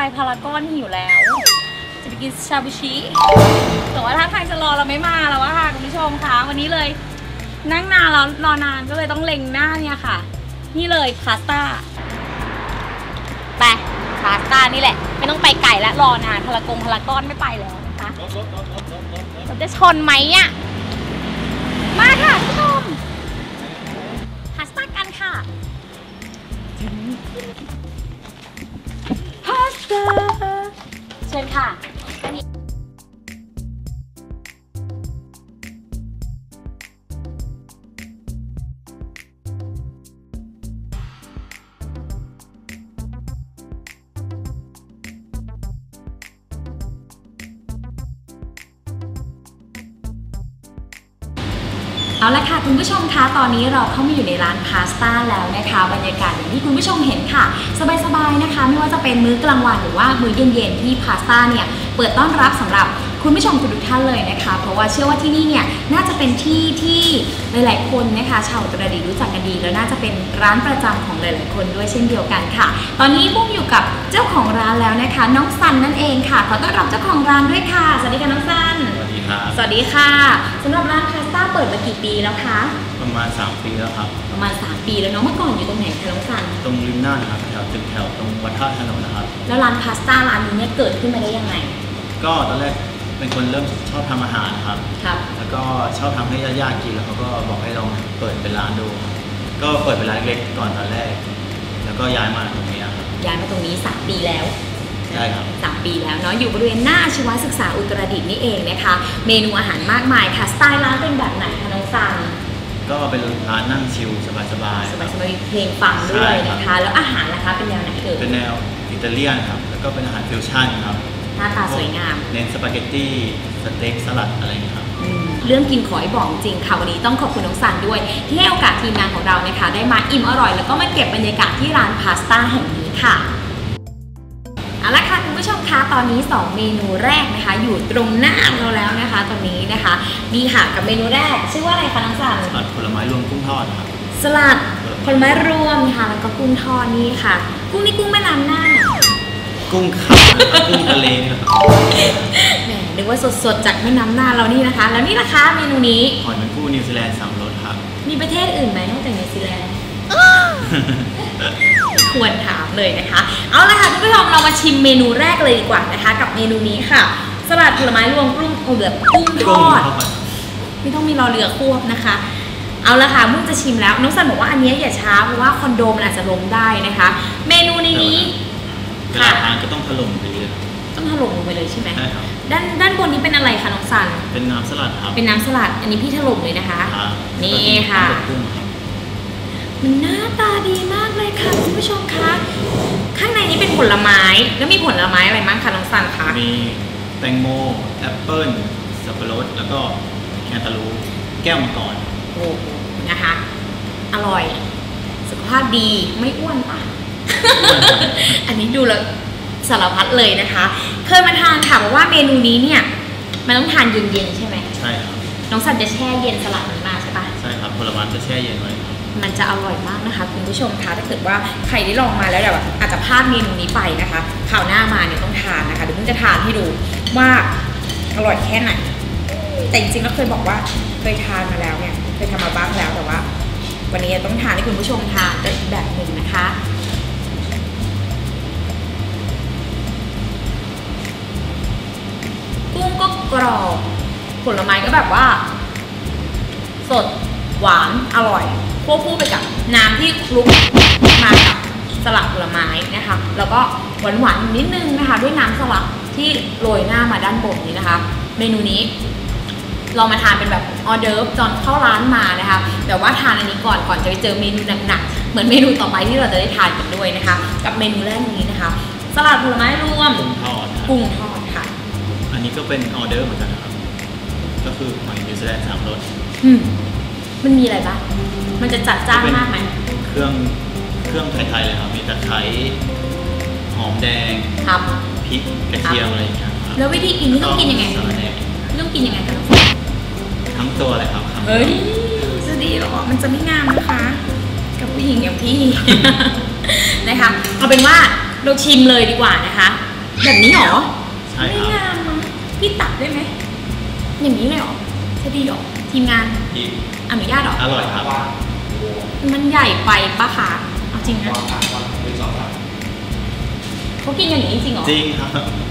พารากอนหิวแล้วจะไปกินชาบูชิแต่ว่าถ้าทางจะรอเราไม่มาแล้วอะค่ะคุณผู้ชมคะวันนี้เลยนั่งนานแล้วรอนานก็เลยต้องเล็งหน้าเนี่ยค่ะนี่เลยพาสต้าไปพาสต้านี่แหละไม่ต้องไปไก่และรอนานพารากอนไม่ไปแล้วนะคะเราจะชนไหมอะมาค่ะคุณผู้ชมพาสต้ากันค่ะพาสต้าเชิญค่ะเอาละค่ะคุณผู้ชมคะตอนนี้เราเข้ามาอยู่ในร้านพาสต้าแล้วนะคะบรรยากาศอย่างที่คุณผู้ชมเห็นค่ะสบายๆนะคะไม่ว่าจะเป็นมื้อกลางวันหรือว่ามื้อเย็นๆที่พาสต้าเนี่ยเปิดต้อนรับสำหรับคุณผู้ชมทุกท่านเลยนะคะเพราะว่าเชื่อว่าที่นี่เนี่ยน่าจะเป็นที่ที่หลายๆคนนะคะชาวอุตรดิตถ์รู้จักกันดีแล้วน่าจะเป็นร้านประจำของหลายๆคนด้วยเช่นเดียวกันค่ะตอนนี้ปุ้มอยู่กับเจ้าของร้านแล้วนะคะน้องซันนั่นเองค่ะขอต้อนรับเจ้าของร้านด้วยค่ะสวัสดีค่ะน้องซันสวัสดีครับสวัสดีค่ะสำหรับร้านพาสต้าเปิดมากี่ปีแล้วคะประมาณ3 ปีแล้วครับประมาณ3 ปีแล้วเนาะเมื่อก่อนอยู่ตรงไหนคะน้องซันตรงริมน่านครับแถวตรงวัดท่าถนนนะครับแล้วร้านพาสต้าร้านนี้เนี่ยเกิดขึ้นมาได้ยังไงก็ตอนแรกเป็นคนเริ่มชอบทำอาหารครับแล้วก็ชอบทำให้ญาติๆกินแล้วเขาก็บอกให้ลองเปิดเป็นร้านดูก็เปิดเป็นร้านเล็กก่อนตอนแรกแล้วก็ย้ายมาตรงนี้ครับย้ายมาตรงนี้3 ปีแล้วใช่ครับ 3 ปีแล้วเนาะอยู่บริเวณหน้าอาชีวศึกษาอุตรดิตถ์นี่เองนะคะเมนูอาหารมากมายค่ะสไตล์ร้านเป็นแบบไหนคะน้องซันก็เป็นร้านนั่งชิลสบายเพลงฟังด้วยนะคะแล้วอาหารล่ะคะเป็นแนวไหนเอ่ยเป็นแนวอิตาเลียนครับแล้วก็เป็นอาหารฟิวชั่นครับหน้าตาสวยงามเน้นสปาเกตตี้สเต็กสลัดอะไรอย่างเงี้ยครับเรื่องกินขอให้บอกจริงค่ะวันนี้ต้องขอบคุณน้องซันด้วยที่ให้โอกาสทีมงานของเรานะคะได้มาอิ่มอร่อยแล้วก็มาเก็บบรรยากาศที่ร้านพาสต้าแห่งนี้ค่ะเอาละค่ะคุณผู้ชมคะตอนนี้2 เมนูแรกนะคะอยู่ตรงหน้าเราแล้วนะคะตอนนี้นะคะนี่ค่ะกับเมนูแรกชื่อว่าอะไรคะน้องซันสลัดผลไม้รวมกุ้งทอดครับสลัดผลไม้รวมค่ะแล้วก็กุ้งทอดนี่ค่ะกุ้งนี่กุ้งแม่น้ำน่านกุ้งขับกุ้งทะเลครับแหมนึกว่าสดๆจากแม่น้ำน่านเรานี่นะคะแล้วนี่นะคะเมนูนี้หอยแมงผู้นิวซีแลนด์3 รสครับมีประเทศอื่นไหมนอกจากนิวซีแลนด์ควรถามเลยนะคะเอาละค่ะคุณผู้ชมเรามาชิมเมนูแรกเลยดีกว่านะคะกับเมนูนี้ค่ะสลัดผลไม้รวมกุ้งทอดไม่ต้องมีรอเรือควบนะคะเอาละค่ะมุ่งจะชิมแล้วน้องซันบอกว่าอันนี้อย่าช้าเพราะว่าคอนโดมันอาจจะล้มได้นะคะเมนูนี้ค่ะทานก็ต้องถล่มไปเลยต้องถล่มลงไปเลยใช่ไหมใช่ครับด้านบนนี้เป็นอะไรคะน้องซันเป็นน้ำสลัดครับเป็นน้ำสลัดอันนี้พี่ถล่มเลยนะคะนี่ค่ะมันหน้าตาดีมากเลยค่ะคุณผู้ชมคะข้างในนี้เป็นผลไม้แล้วมีผลไม้อะไรบ้างคะน้องซันคะมีแตงโมแอปเปิ้ลสับปะรดแล้วก็แคนตาลูปแก้วมังกรโอ้นะคะอร่อยสุขภาพดีไม่อ้วนป่ะ อันนี้ดูแล้วสารพัดเลยนะคะเคยมาทานค่ะเพราะว่าเมนูนี้เนี่ยมันต้องทานเย็นๆใช่ไหมใช่ครับน้องซันจะแช่เย็นสลัดมันมาใช่ปะใช่ครับผลไม้จะแช่เย็นไว้มันจะอร่อยมากนะคะคุณผู้ชมคะถ้าเกิดว่าใครได้ลองมาแล้วแบบอาจจะพลาดเมนูนี้ไปนะคะคราวหน้ามาเนี่ยต้องทานนะคะเดี๋ยวเพิ่งจะทานให้ดูว่าอร่อยแค่ไหนแต่จริงๆแล้วเคยบอกว่าเคยทานมาแล้วเนี่ยเคยทำมาบ้างแล้วแต่ว่าวันนี้ต้องทานให้คุณผู้ชมทานก็อีกแบบหนึ่งนะคะกุ้งก็กรอบผลไม้ก็แบบว่าสดหวานอร่อยควบคู่ไปกับน้ำที่คลุกมากับสลัดผลไม้นะคะแล้วก็หวานนิดนึงนะคะด้วยน้ำสลัดที่โรยหน้ามาด้านบนนี้นะคะเมนูนี้เรามาทานเป็นแบบออเดิร์ฟตอนเข้าร้านมานะคะแต่ว่าทานอันนี้ก่อนจะไปเจอเมนูหนักๆเหมือนเมนูต่อไปที่เราจะได้ทานกันด้วยนะคะกับเมนูแรกนี้นะคะสลัดผลไม้รวมกุ้งทอดค่ะอันนี้ก็เป็นออเดิร์ฟเหมือนกันนะครับก็คือหอยนิวซีแลนด์3 รสมันมีอะไรบ้างมันจะจัดจ้านมากไหมเครื่องไทยๆเลยครับมีตะไคร้หอมแดงพริกกระเทียมอะไรอย่างเงี้ยครับแล้ววิธีกินนี่ต้องกินยังไงต้องกินยังไงกันทั้งตัวเลยครับเฮ้ยจะดีหรอมันจะไม่งามนะคะกับผู้หญิงอย่างพี่นะคะเอาเป็นว่าเราชิมเลยดีกว่านะคะแบบนี้เหรอใช่ไม่ครับงามมั้งพี่ตัดได้ไหมอย่างนี้เลยเหรอจะดีเหรอทีมงานดีอนุญาตเหรออร่อยครับมันใหญ่ไปปะคะเอาจริงนะเขากินกันอย่างนี้จริงเหรอจริงครับ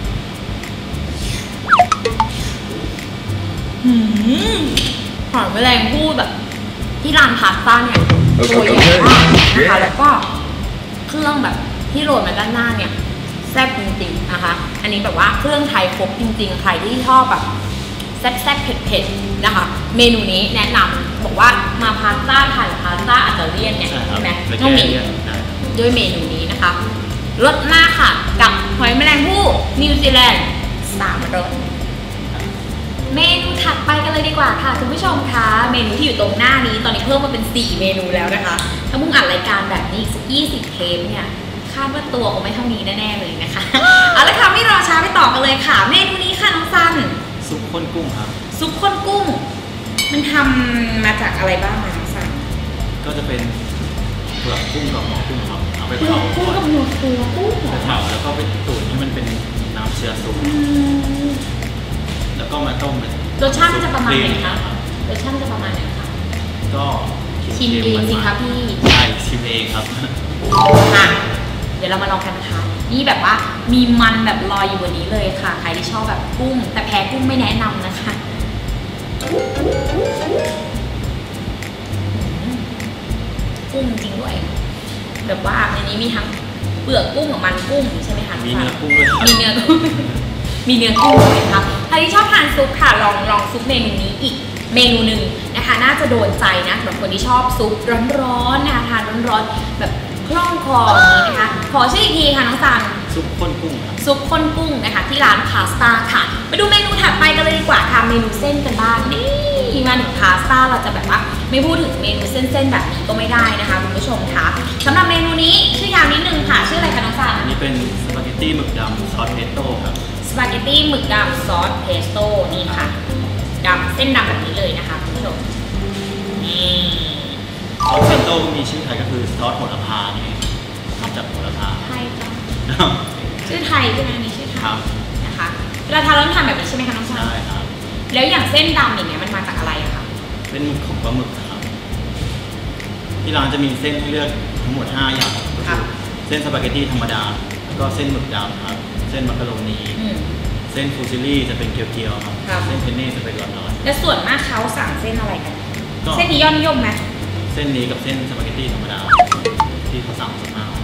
หอยแมลงภู่แบบ ที่ร้านพาสต้าเนี่ยตัวใหญ่มากนะคะแล้วก็เครื่องแบบที่โรยมาด้านหน้าเนี่ยแซ่บจริงๆนะคะ อันนี้แบบว่าเครื่องไทยครบจริงๆใครที่ชอบแบบแซ่บๆเผ็ดๆนะคะ เมนูนี้แนะนำบอกว่ามาพาสต้าทานพาสต้าอิตาเลียนเนี่ยใช่ครับใช่ไหมไปต้องแก้มีเลี่ยนได้ด้วยเมนูนี้นะคะรสมากค่ะกับหอยแมลงภู่นิวซีแลนด์3 รสเมนูถัดไปกันเลยดีกว่าค่ะคุณผู้ชมคะเมนูที่อยู่ตรงหน้านี้ตอนนี้เพิ่มมาเป็น4เมนูแล้วนะคะถ้ามุ่งอัดรายการแบบนี้อีกสัก20 เทปเนี่ยคาดว่าตัวคงไม่เท่านี้แน่ๆเลยนะคะ เอาละค่ะไม่รอช้าไปต่อกันเลยค่ะ เมนูนี้ค่ะน้องซันซุปข้นกุ้งครับซุปข้นกุ้ง มันทำมาจากอะไรบ้างคะน้องซันก็จะเป็นเปลือกกุ้งกับหมอกุ้งครับเอาไปเปลือกเผากุ้งก่อนกับหนวดตัวกุ้งเหรไปอเผาแล้วก็ไปตุ๋นให้มันเป็นน้ำเชื้อซุป แล้วก็มาต้มเป็นรสชาติมันจะประมาณไหนซุปคะรับรสชาติมันจะประมาณไหนคะก็ชิมเองสิคะพี่ใช่ชิมเองครับค่ะเดี๋ยวเรามาลองกันนะคะนี่แบบว่ามีมันแบบลอยอยู่บนนี้เลยค่ะ ใครที่ชอบแบบกุ้ง แต่แพ้กุ้งไม่แนะนำนะคะกุ้งจริงด้วย แบบว่าในนี้มีทั้งเปลือกกุ้งกับมันกุ้งใช่ไหมคะมีเนื้อกุ้งด้วยครับมีเนื้อกุ้ง มีเนื้อกุ้งด้วยนะคะใครที่ชอบทานซุปค่ะลองซุปเมนูนี้อีกเมนูหนึ่งนะคะ น่าจะโดนใจนะสำหรับคนที่ชอบซุปร้อนๆนะคะทานร้อนๆแบบคล่องคออย่างนี้นะคะ ขอชื่ออีกทีค่ะน้องซันซุปข้นกุ้งครับซุปข้นกุ้งนะคะ ที่ร้านพาสต้าค่ะไปดูเมนูถัดไปกันเลยดีกว่าค่ะเมนูเส้นกันบ้างนี่มาถึงพาสต้าเราจะแบบว่าไม่พูดถึงเมนูเส้นๆแบบนี้ก็ไม่ได้นะคะคุณผู้ชมคะสำหรับเมนูนี้ชื่อยาวนิดนึงค่ะชื่ออะไรคะน้องซันอันนี้เป็นสปาเกตตี้หมึกดำซอสเพสโต้ครับสปาเกตตี้หมึกดำซอสเพสโต้นี่ค่ะดำเส้นดำแบบนี้เลยนะคะคุณผู้ชมนี่ซอสเพสโต้มีชื่อไทยก็คือซอสโหระพานี่ทำจากโหระพาไทยจ้ะชื่อไทยใช่ไหมอันนี่ชื่อไทครัยบนะคะเวลาทานแล้วทานแบบนี้ใช่ไหมคะน้องซันใช่ครับแล้วอย่างเส้นดำอย่างเงี้ยมันมาจากอะไรอะคะเป็นหมึกของปลาหมึกครับ ที่ร้านจะมีเส้นให้เลือกทั้งหมด 5 อย่างก็คือเส้นสปาเกตตี้ธรรมดา แล้วก็เส้นหมึกดำครับ เส้นมักกะโรนี เส้นฟูซิลี่จะเป็นเกียวๆครับครับเส้นเพนเน่จะเป็นร้อนและส่วนมากเขาสั่งเส้นอะไรกันๆก็เส้นที่ยอดนิยมไหมเส้นนี้กับเส้นสปาเกตตี้ธรรมดา ที่เขาสั่งส่วนมาก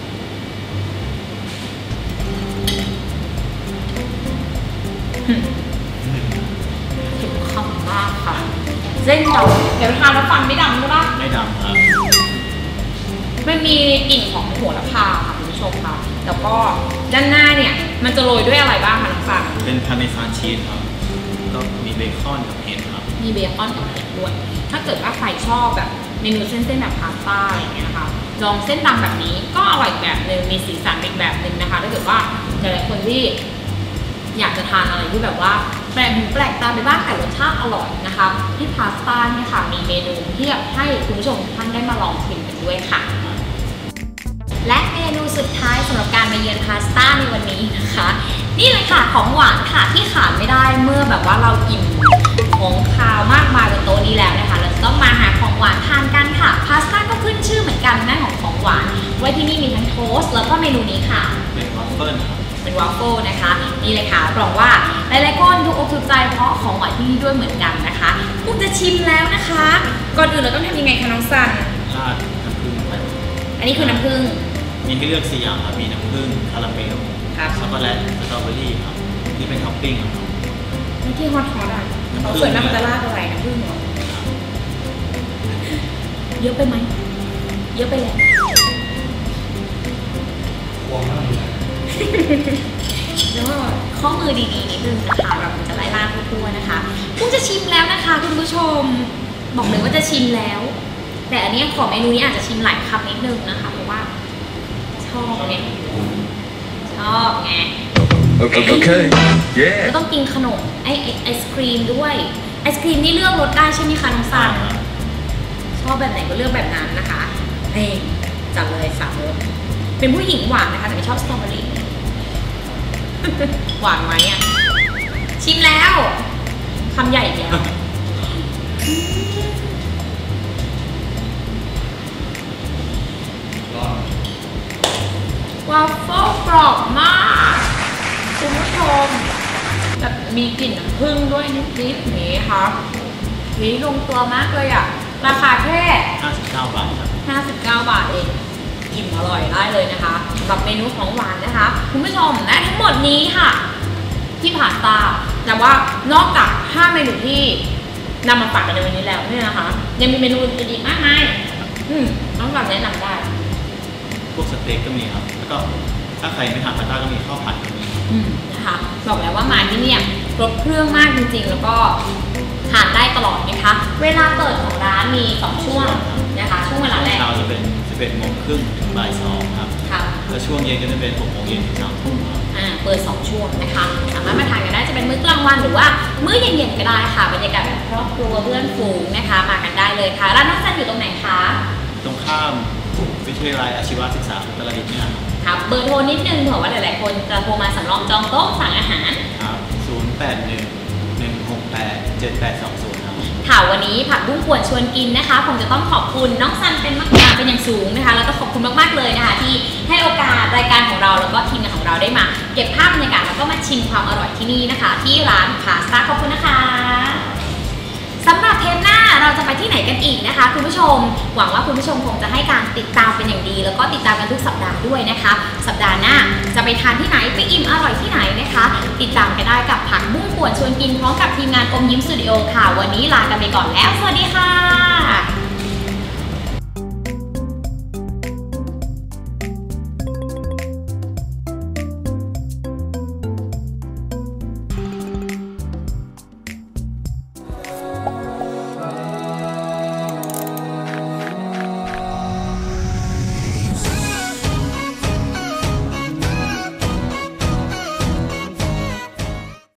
ถึงคำมากค่ะเส้นดำเดี๋ยวทานแล้วฟันไม่ดำใช่ปะไม่ดำครับมันมีกลิ่นของโหระพาค่ะคุณผู้ชมค่ะแล้วก็ด้านหน้าเนี่ยมันจะโรยด้วยอะไรบ้างคะน้องฟังเป็นพาร์เมซานชีสครับ ก็มีเบคอนกับเห็ดครับมีเบคอนกับเห็ดด้วยถ้าเกิดว่าใครชอบแบบเมนูเส้นๆแบบพาสต้าอะไรอย่างเงี้ยนะคะลองเส้นดำแบบนี้ก็อร่อยอีกแบบหนึ่งมีสีสันอีกแบบหนึ่งนะคะถ้าเกิดว่าหลายๆคนที่อยากจะทานอะไรที่แบบว่าแปลกหูแปลกตาไปบ้างแต่รสชาติอร่อยนะคะที่พาสต้าเนี่ยค่ะมีเมนูที่อยากให้คุณผู้ชมทุกท่านได้มาลองชิมกันด้วยค่ะ และเมนูสุดท้ายสำหรับการมาเยือนพาสต้าในวันนี้นะคะ นี่เลยค่ะของหวานค่ะที่ขาดไม่ได้เมื่อแบบว่าเราอิ่มของคาวมากมายบนโต๊ะนี้แล้วนะคะเราจะต้องมาหาของหวานทานกันค่ะพาสต้าก็ขึ้นชื่อเหมือนกันนะของหวานไว้ที่นี่มีทั้งโทสต์แล้วก็เมนูนี้ค่ะเป็นวอฟเฟิลครับเป็นวาฟเฟิลนะคะนี่เลยค่ะบอกว่าหลายๆคนถูกอกถูกใจเพราะของหวานที่นี่ด้วยเหมือนกันนะคะพวกจะชิมแล้วนะคะก่อนอื่นเราต้องทำยังไงคะน้องซันราดน้ำผึ้งไปอันนี้คือน้ำผึ้งมีให้เลือก4อย่างครับ มีน้ำผึ้งคาราเมลครับช็อกโกแลตสตรอเบอรี่ครับ นี่เป็นท็อปปิ้งครับนี่ที่ฮอตอ่ะเขาส่วนมากจะราดอะไรน้ำผึ้งเหรอเยอะไปไหมเยอะไปแล้วแล้วก็ข้อมือดีๆนิดนึงนะคะเราจะไล่ล่าทั่วๆนะคะพุ่งจะชิมแล้วนะคะคุณผู้ชมบอกเลยว่าจะชิมแล้ว แต่อันนี้ของเมนูนี้อาจจะชิมหลายคำนิดนึงนะคะเพราะว่าชอบไงชอบไง Okay. แล้ Yeah. วต้องกินขนมไอศครีมด้วยไอศครีมนี่เลือกรสได้ใช่ไหมคะน้องซันชอบแบบไหนก็เลือกแบบนั้นนะคะนี่จัดเลย3 รสเป็นผู้หญิงหวานนะคะแต่ไม่ชอบสตรอเบอรี่หวานไหมอ่ะชิมแล้วคำใหญ่อีกแล้ววาฟเฟิลกรอบมากคุณผู้ชมแบบมีกลิ่นน้ำผึ้งด้วยนิดๆนี้ค่ะนี่ลงตัวมากเลยอ่ะราคาแค่ 59 บาทครับ 59 บาทเองอิ่มอร่อยได้เลยนะคะกับเมนูของหวานนะคะคุณผู้ชมและทั้งหมดนี้ค่ะที่ผ่านตาแต่ว่านอกจาก5เมนูที่นำมาฝากกันในวันนี้แล้วเนี่ยนะคะยังมีเมนูอื่นอีกมากมายน้องหวานแนะนำได้พวกสเต็กก็มีครับแล้วก็ถ้าใครไม่ทานพาสต้าก็มีข้าวผัดก็มีนะคะบอกแล้วว่ามาที่นี่ครบเครื่องมากจริงๆแล้วก็ทานได้ตลอดนะคะเวลาเปิดของร้านมี2ช่วงนะคะช่วงเวลาแรกเช้าจะเป็น 11:30 นถึงบ่าย 2ครับแล้วช่วงเย็นก็จะเป็น 6 โมงเย็นถึง 3 ทุ่มครับเปิด2ช่วงนะคะสามารถมาทานกันได้จะเป็นมื้อกลางวันหรือว่ามื้อเย็นๆก็ได้ค่ะบรรยากาศแบบครอบครัวเพื่อนฝูงนะคะมากันได้เลยค่ะร้านน้องจันอยู่ตรงไหนคะตรงข้ามวิทยาลัยอาชีวศึกษาอุตรดิตถ์นี่ครับเบอร์โทรนิดนึงเผื่อว่าหลายๆคนจะโทรมาสำรองจองโต๊ะสั่งอาหารครับ0811687820ครับค่ะวันนี้ผักบุ้งป่วนชวนกินนะคะผมจะต้องขอบคุณน้องซันเป็นอย่างสูงนะคะแล้วก็ขอบคุณมากๆเลยนะคะที่ให้โอกาสรายการของเราแล้วก็ทีมงานของเราได้มาเก็บภาพบรรยากาศแล้วก็มาชิมความอร่อยที่นี่นะคะที่ร้านพาสต้าขอบคุณนะคะสำหรับเทปหน้าเราจะไปที่ไหนกันอีกนะคะคุณผู้ชมหวังว่าคุณผู้ชมคงจะให้การติดตามเป็นอย่างดีแล้วก็ติดตามกันทุกสัปดาห์ด้วยนะคะสัปดาห์หน้าจะไปทานที่ไหนไปอิ่มอร่อยที่ไหนนะคะติดตามกันได้กับผักบุ้งป่วนชวนกินพร้อมกับทีมงานอมยิ้มสตูดิโอค่ะวันนี้ลากันไปก่อนแล้วสวัสดีค่ะ